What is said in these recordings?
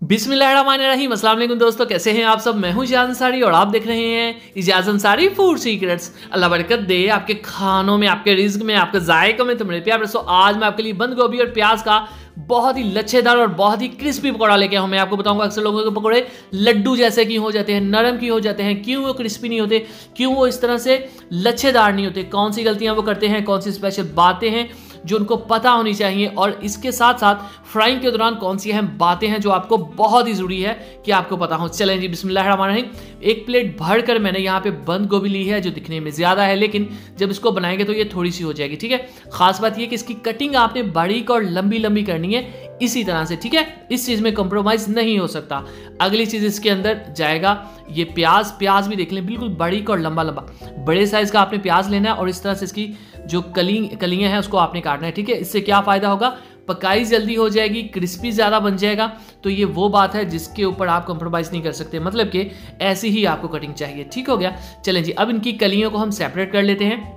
बिस्मिल्लाहिर्रहमानिर्रहीम। अस्सलाम वालेकुम दोस्तों, कैसे हैं आप सब। मैं हूं इजाज़ अंसारी और आप देख रहे हैं इजाज़ अंसारी फूड सीक्रेट्स। अल्लाह बरकत दे आपके खानों में, आपके रिज्क में, आपके जायकों में। तो मेरे प्यारे दोस्तों, आज मैं आपके लिए बंद गोभी और प्याज का बहुत ही लच्छेदार और बहुत ही क्रिस्पी पकौड़ा लेके आया हूं। मैं आपको बताऊंगा अक्सर लोगों के पकौड़े लड्डू जैसे क्यों हो जाते हैं, नरम क्यों हो जाते हैं, क्यों वो क्रिस्पी नहीं होते, क्यों वो इस तरह से लच्छेदार नहीं होते, कौन सी गलतियां वो करते हैं, कौन सी स्पेशल बातें हैं जो उनको पता होनी चाहिए, और इसके साथ साथ फ्राइंग के दौरान कौन सी अहम बातें हैं जो आपको बहुत ही ज़रूरी है कि आपको पता हो। चलें जी, बिस्मिल्लाहिर्रहमानिर्रहीम। एक प्लेट भरकर मैंने यहाँ पे बंद गोभी ली है जो दिखने में ज़्यादा है, लेकिन जब इसको बनाएंगे तो ये थोड़ी सी हो जाएगी। ठीक है, खास बात ये कि इसकी कटिंग आपने बारीक और लंबी लंबी करनी है इसी तरह से। ठीक है, इस चीज़ में कंप्रोमाइज़ नहीं हो सकता। अगली चीज़ इसके अंदर जाएगा ये प्याज भी देख लें, बिल्कुल बारीक और लंबा लंबा बड़े साइज़ का आपने प्याज लेना है और इस तरह से इसकी जो कलियां हैं उसको आपने काटना है। ठीक है, इससे क्या फ़ायदा होगा, पकाई जल्दी हो जाएगी, क्रिस्पी ज़्यादा बन जाएगा। तो ये वो बात है जिसके ऊपर आप कंप्रोमाइज़ नहीं कर सकते, मतलब कि ऐसी ही आपको कटिंग चाहिए। ठीक हो गया। चलें जी, अब इनकी कलियों को हम सेपरेट कर लेते हैं।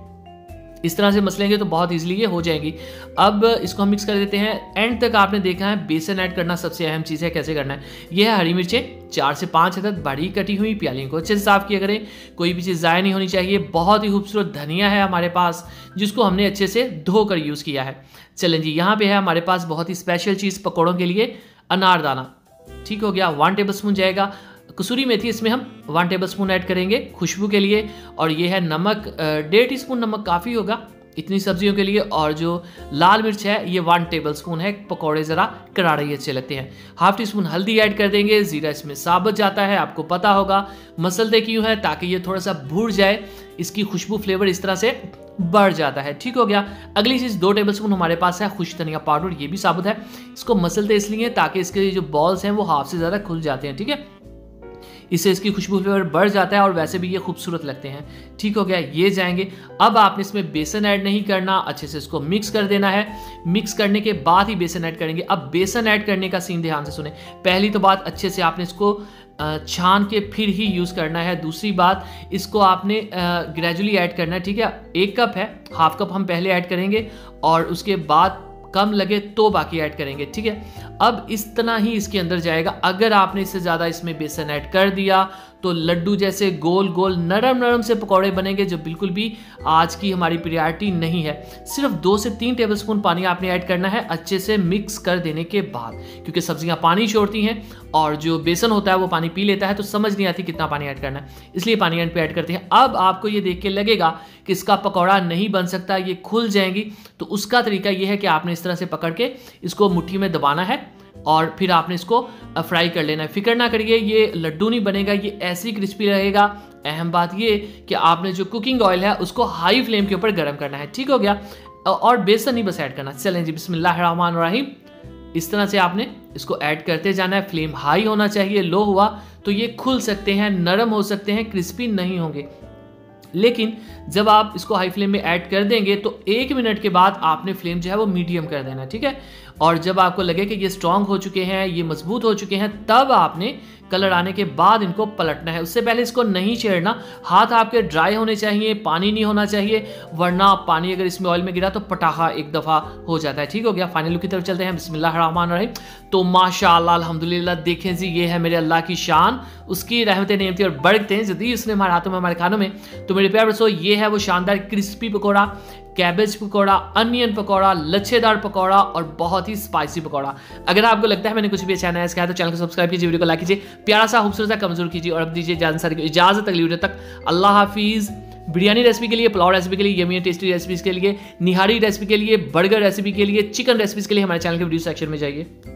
इस तरह से मसलेंगे तो बहुत इजीली ये हो जाएंगी। अब इसको हम मिक्स कर देते हैं। एंड तक आपने देखा है बेसन ऐड करना सबसे अहम चीज़ है। कैसे करना है, यह है हरी मिर्चें 4 से 5 अदद बारीक कटी हुई, प्यालियों को अच्छे से साफ किया करें, कोई भी चीज़ ज़ाया नहीं होनी चाहिए। बहुत ही खूबसूरत धनिया है हमारे पास जिसको हमने अच्छे से धोकर यूज़ किया है। चलें जी, यहाँ पे है हमारे पास बहुत ही स्पेशल चीज़ पकौड़ों के लिए, अनारदाना। ठीक हो गया, 1 टेबल स्पून जाएगा। कसूरी मेथी इसमें हम 1 टेबल स्पून ऐड करेंगे खुशबू के लिए। और ये है नमक, 1.5 टीस्पून नमक काफ़ी होगा इतनी सब्जियों के लिए। और जो लाल मिर्च है ये 1 टेबल स्पून है, पकौड़े ज़रा करारे अच्छे लगते हैं। 1/2 टीस्पून हल्दी ऐड कर देंगे। ज़ीरा इसमें साबुत जाता है, आपको पता होगा। मसलते क्यों है, ताकि ये थोड़ा सा भून जाए, इसकी खुशबू फ्लेवर इस तरह से बढ़ जाता है। ठीक हो गया। अगली चीज़ 2 टेबल स्पून हमारे पास है खुश धनिया पाउडर, ये भी साबुत है। इसको मसलते इसलिए ताकि इसके जो बॉल्स हैं वो हाफ से ज़्यादा खुल जाते हैं। ठीक है, इससे इसकी खुशबू फ्लेवर बढ़ जाता है और वैसे भी ये खूबसूरत लगते हैं। ठीक हो गया, ये जाएंगे। अब आपने इसमें बेसन ऐड नहीं करना, अच्छे से इसको मिक्स कर देना है। मिक्स करने के बाद ही बेसन ऐड करेंगे। अब बेसन ऐड करने का सीन ध्यान से सुने। पहली तो बात, अच्छे से आपने इसको छान के फिर ही यूज़ करना है। दूसरी बात, इसको आपने ग्रेजुअली ऐड करना है। ठीक है, 1 कप है, 1/2 कप हम पहले ऐड करेंगे और उसके बाद कम लगे तो बाकी ऐड करेंगे। ठीक है, अब इस तरह ही इसके अंदर जाएगा। अगर आपने इससे ज़्यादा इसमें बेसन ऐड कर दिया तो लड्डू जैसे गोल गोल नरम नरम से पकौड़े बनेंगे, जो बिल्कुल भी आज की हमारी प्रायोरिटी नहीं है। सिर्फ 2 से 3 टेबल स्पून पानी आपने ऐड करना है अच्छे से मिक्स कर देने के बाद, क्योंकि सब्जियां पानी छोड़ती हैं और जो बेसन होता है वो पानी पी लेता है, तो समझ नहीं आती कितना पानी ऐड करना है, इसलिए पानी एंड पे ऐड करते हैं। अब आपको ये देख के लगेगा कि इसका पकौड़ा नहीं बन सकता, ये खुल जाएंगी, तो उसका तरीका ये है कि आपने इस तरह से पकड़ के इसको मुट्ठी में दबाना है और फिर आपने इसको फ्राई कर लेना है। फिक्र ना करिए, ये लड्डू नहीं बनेगा, ये ऐसे ही क्रिस्पी रहेगा। अहम बात ये कि आपने जो कुकिंग ऑयल है उसको हाई फ्लेम के ऊपर गर्म करना है। ठीक हो गया, और बेसन ही बस ऐड करना है। चलें जी, बिस्मिल्लाहिर्रहमानिर्रहीम। इस तरह से आपने इसको ऐड करते जाना है। फ्लेम हाई होना चाहिए, लो हुआ तो ये खुल सकते हैं, नरम हो सकते हैं, क्रिस्पी नहीं होंगे। लेकिन जब आप इसको हाई फ्लेम में ऐड कर देंगे तो 1 मिनट के बाद आपने फ्लेम जो है वो मीडियम कर देना। ठीक है, और जब आपको लगे कि ये स्ट्रांग हो चुके हैं, ये मजबूत हो चुके हैं, तब आपने कलर आने के बाद इनको पलटना है। उससे पहले इसको नहीं छेड़ना। हाथ आपके ड्राई होने चाहिए, पानी नहीं होना चाहिए, वरना पानी अगर इसमें ऑयल में गिरा तो पटाखा एक दफ़ा हो जाता है। ठीक हो गया, फाइनल लुक की तरफ चलते हैं। बिस्मिल्लाहिर्रहमानिर्रहीम। तो माशाअल्लाह अल्हम्दुलिल्लाह, देखें जी, ये है मेरे अल्लाह की शान, उसकी रहमतें नेमतें और बरकतें जो दी उसने हमारे हाथों में, हमारे खानों में। तो मेरे प्यारे दोस्तों, ये है वो शानदार crispy pakora, cabbage pakora, onion pakora, लच्छेदार पकौड़ा और बहुत ही स्पाइसी पकौड़ा। अगर आपको लगता है मैंने कुछ भी अच्छा नया सिखाया तो चैनल को सब्सक्राइब कीजिए, वीडियो को लाइक कीजिए, प्यारा सा खूबसूरत सा कमजोर कीजिए और अब दीजिए इजाज़त। अगली वीडियो तक अल्लाह हाफिज़। बिरयानी रेसिपी के लिए, पुलाव रेसिपी के लिए, यमी टेस्टी रेसिपीज़ के लिए, निहारी रेसिपी के लिए, बर्गर रेसिपी के लिए, चिकन रेसिपीज़ के लिए हमारे चैनल के वीडियो सेक्शन में जाइए।